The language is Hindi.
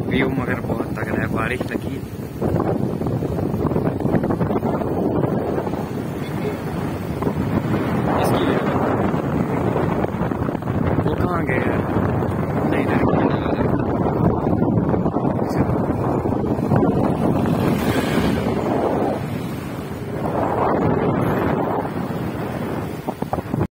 व्यू मगर बहुत तगड़ा है, बारिश लगी। वो कहाँ गए?